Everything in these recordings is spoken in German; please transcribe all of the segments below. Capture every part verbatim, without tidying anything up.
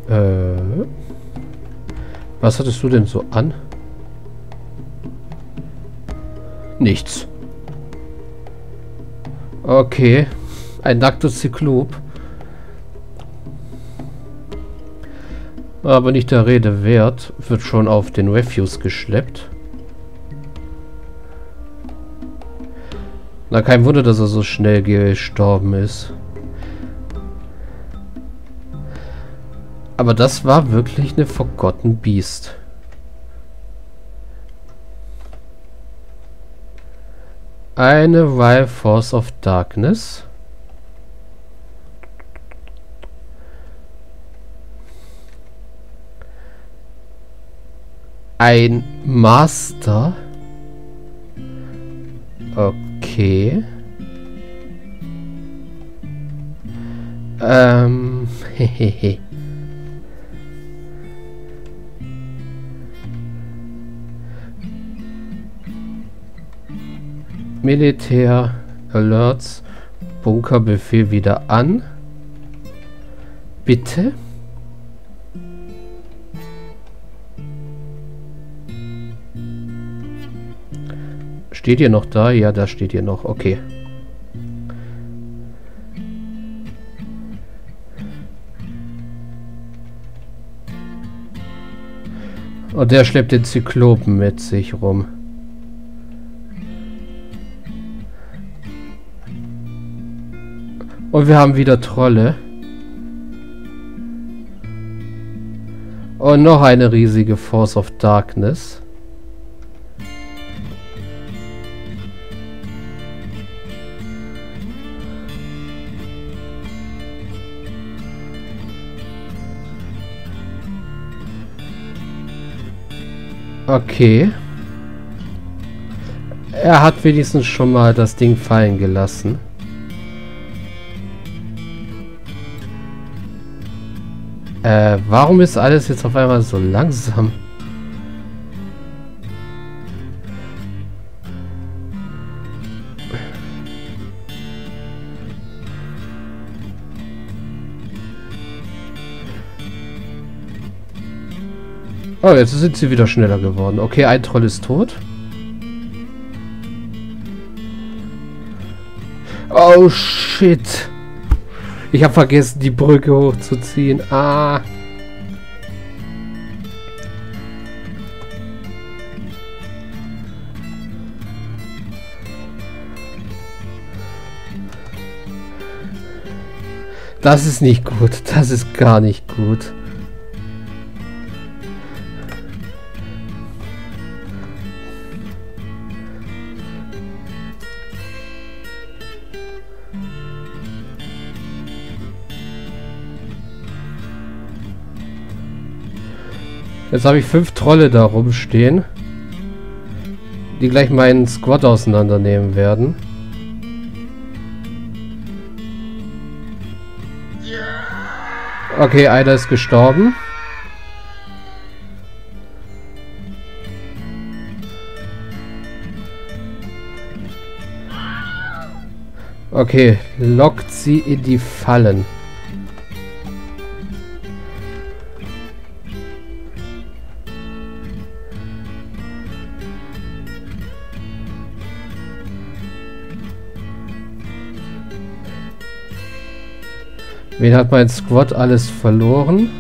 Äh. Was hattest du denn so an? Nichts. Okay. Ein nacktes Zyklop. Aber nicht der Rede wert. Wird schon auf den Refuse geschleppt. Na, kein Wunder, dass er so schnell gestorben ist. Aber das war wirklich eine Forgotten Beast. Eine Wild Force of Darkness. Ein Master. Okay. Ähm, hehehe. Militär Alerts. Bunkerbefehl wieder an. Bitte? Steht ihr noch da? Ja, da steht ihr noch. Okay. Und der schleppt den Zyklopen mit sich rum. Und wir haben wieder Trolle. Und noch eine riesige Force of Darkness. Okay. Er hat wenigstens schon mal das Ding fallen gelassen. Äh, warum ist alles jetzt auf einmal so langsam? Oh, jetzt sind sie wieder schneller geworden. Okay, ein Troll ist tot. Oh, shit. Ich habe vergessen, die Brücke hochzuziehen. Ah. Das ist nicht gut. Das ist gar nicht gut. Jetzt habe ich fünf Trolle da rumstehen, die gleich meinen Squad auseinandernehmen werden. Okay, einer ist gestorben. Okay, lockt sie in die Fallen. Wen hat mein Squad alles verloren?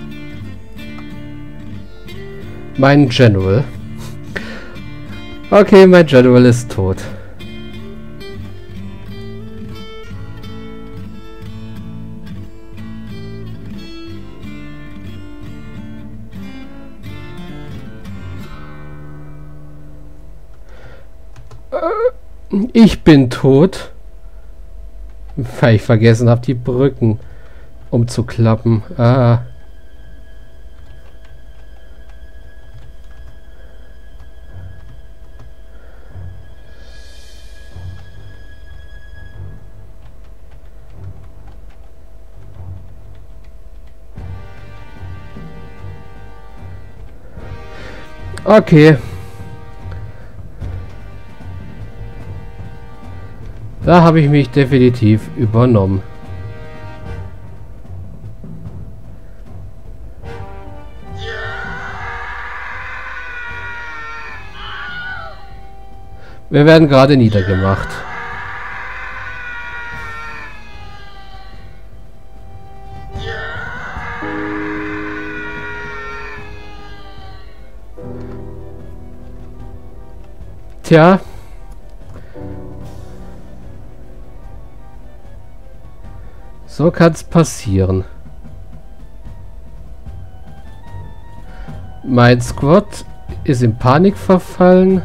Mein General. Okay, mein General ist tot. Ich bin tot. Weil ich vergessen habe, die Brücken umzuklappen. Ah. Okay. Da habe ich mich definitiv übernommen. Wir werden gerade niedergemacht. Tja. So kann's passieren. Mein Squad ist in Panik verfallen.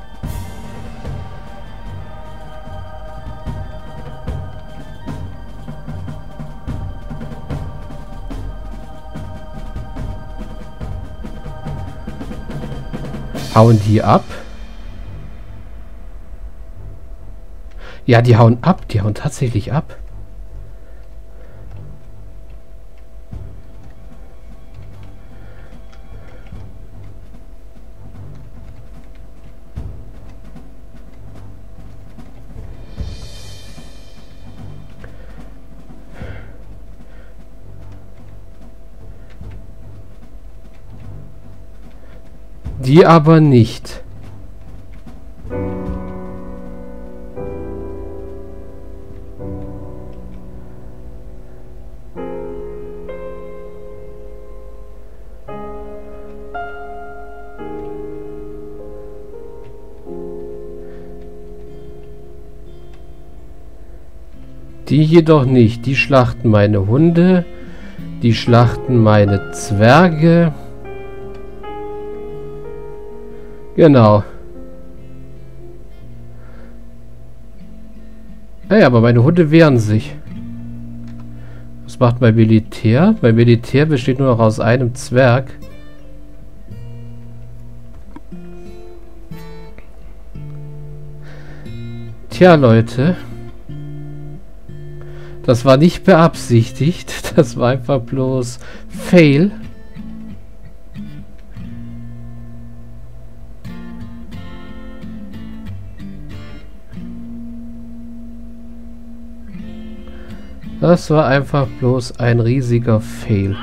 Hauen die ab? Ja, die hauen ab. Die hauen tatsächlich ab. Die aber nicht. Die jedoch nicht. Die schlachten meine Hunde. Die schlachten meine Zwerge. Genau. Hey, aber meine Hunde wehren sich. Was macht mein Militär? Mein Militär besteht nur noch aus einem Zwerg. Tja, Leute. Das war nicht beabsichtigt. Das war einfach bloß Fail. Das war einfach bloß ein riesiger Fail.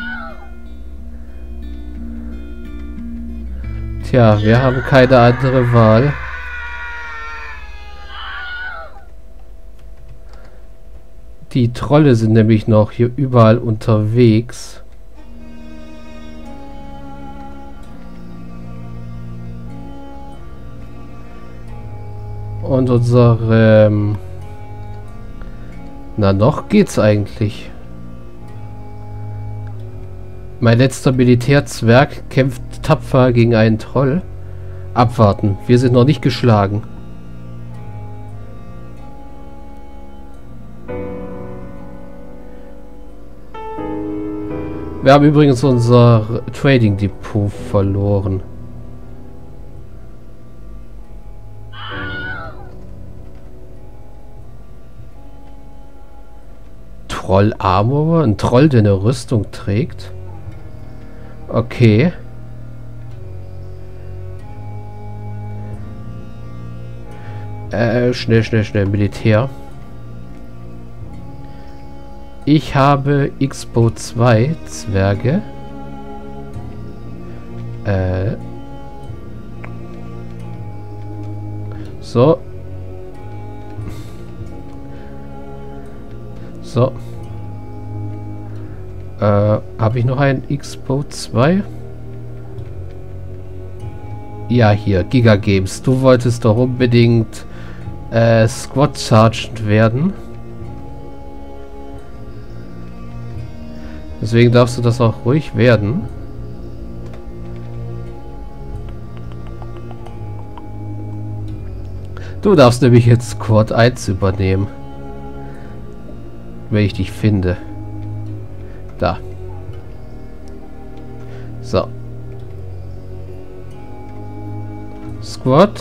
Tja, wir haben keine andere Wahl. Die Trolle sind nämlich noch hier überall unterwegs. Und unsere... Ähm Na, noch geht's eigentlich. Mein letzter Militärzwerg kämpft tapfer gegen einen Troll. Abwarten, wir sind noch nicht geschlagen. Wir haben übrigens unser Trading Depot verloren. Troll Armor? Ein Troll, der eine Rüstung trägt? Okay. Äh, schnell, schnell, schnell. Militär. Ich habe X B O zwei Zwerge. Äh. So. So. Äh, habe ich noch einen X B O zwei? Ja, hier, Giga Games. Du wolltest doch unbedingt äh, Squad Sergeant werden. Deswegen darfst du das auch ruhig werden. Du darfst nämlich jetzt Squad eins übernehmen. Wenn ich dich finde. Da. So. Squad.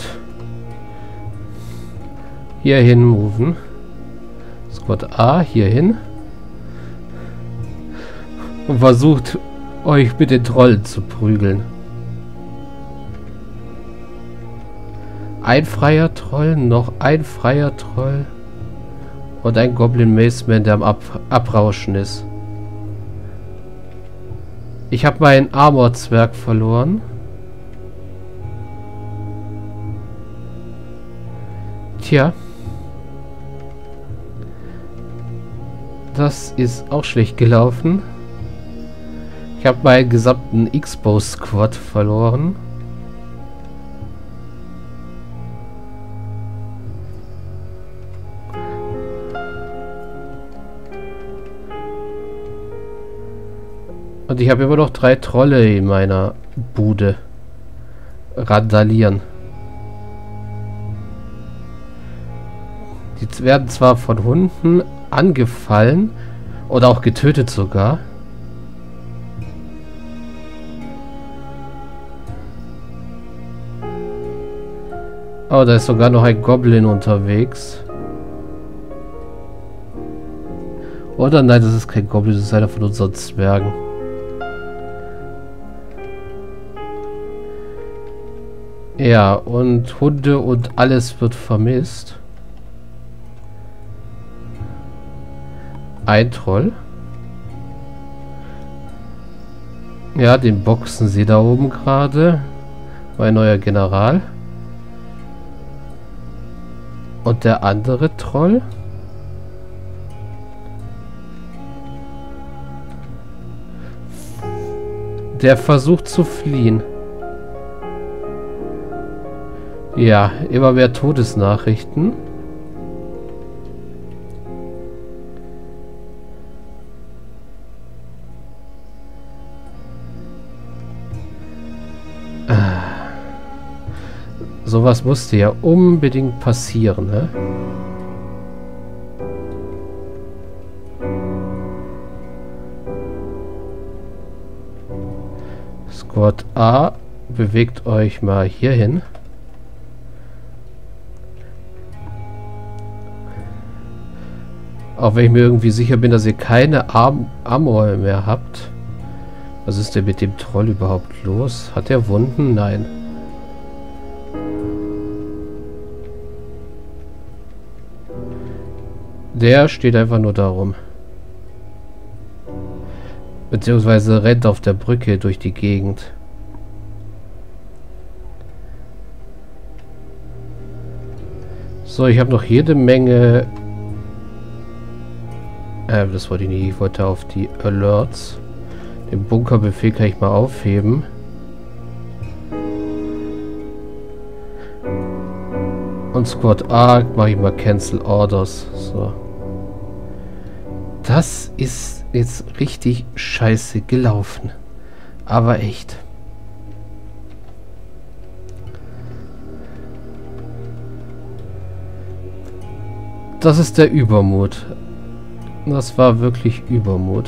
Hier hin moven. Squad A hier hin. Und versucht euch mit den Trollen zu prügeln. Ein freier Troll, noch ein freier Troll. Und ein Goblin Maceman, der am Ab Abrauschen ist. Ich habe meinen Armor-Zwerg verloren. Tja. Das ist auch schlecht gelaufen. Ich habe meinen gesamten X-Bow-Squad verloren. Und ich habe immer noch drei Trolle in meiner Bude. Randalieren. Die werden zwar von Hunden angefallen oder auch getötet sogar. Oh, da ist sogar noch ein Goblin unterwegs. Oder nein, das ist kein Goblin, das ist einer von unseren Zwergen. Ja, und Hunde und alles wird vermisst. Ein Troll. Ja, den boxen sie da oben gerade. Mein neuer General. Und der andere Troll. Der versucht zu fliehen. Ja, immer mehr Todesnachrichten. Ah. Sowas musste ja unbedingt passieren, ne? Squad A, bewegt euch mal hier hin. Auch wenn ich mir irgendwie sicher bin, dass ihr keine Arm Armor mehr habt. Was ist denn mit dem Troll überhaupt los? Hat er Wunden? Nein. Der steht einfach nur darum. Beziehungsweise rennt auf der Brücke durch die Gegend. So, ich habe noch jede Menge... Äh, das wollte ich nicht. Ich wollte auf die Alerts. Den Bunkerbefehl kann ich mal aufheben. Und Squad A mache ich mal Cancel Orders. So. Das ist jetzt richtig scheiße gelaufen. Aber echt. Das ist der Übermut. Das war wirklich Übermut.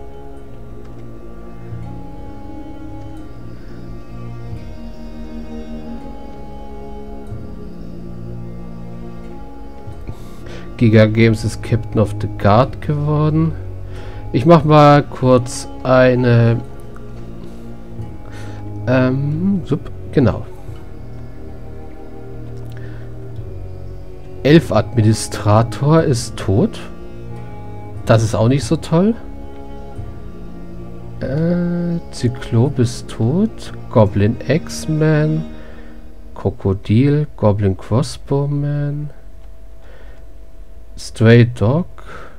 Giga Games ist Captain of the Guard geworden. Ich mache mal kurz eine... Ähm, sup, genau. Elf Administrator ist tot. Das ist auch nicht so toll. Äh, Zyklop ist tot. Goblin X-Man. Krokodil. Goblin Crossbowman. Stray Dog.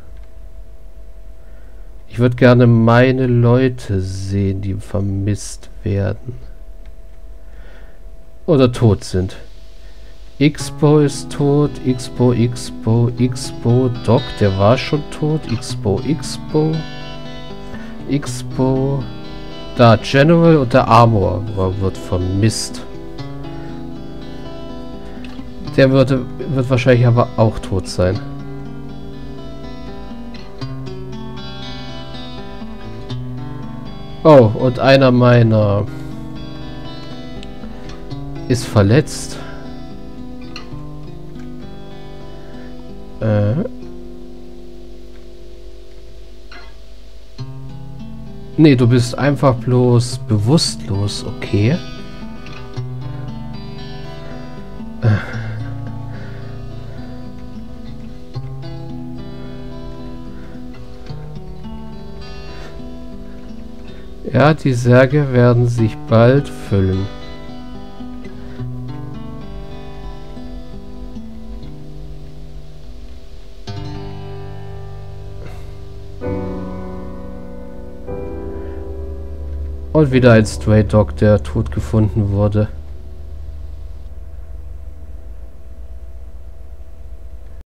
Ich würde gerne meine Leute sehen, die vermisst werden. Oder tot sind. X-Bow ist tot. X-Bow, X-Bow, X-Bow. Dog, der war schon tot. X-Bow, X-Bow. X-Bow. Da, General und der Armor wird vermisst. Der würde, wird wahrscheinlich aber auch tot sein. Oh, und einer meiner ist verletzt. Äh. Nee, du bist einfach bloß bewusstlos, okay. Äh. Ja, die Särge werden sich bald füllen. Und wieder ein Stray Dog, der tot gefunden wurde.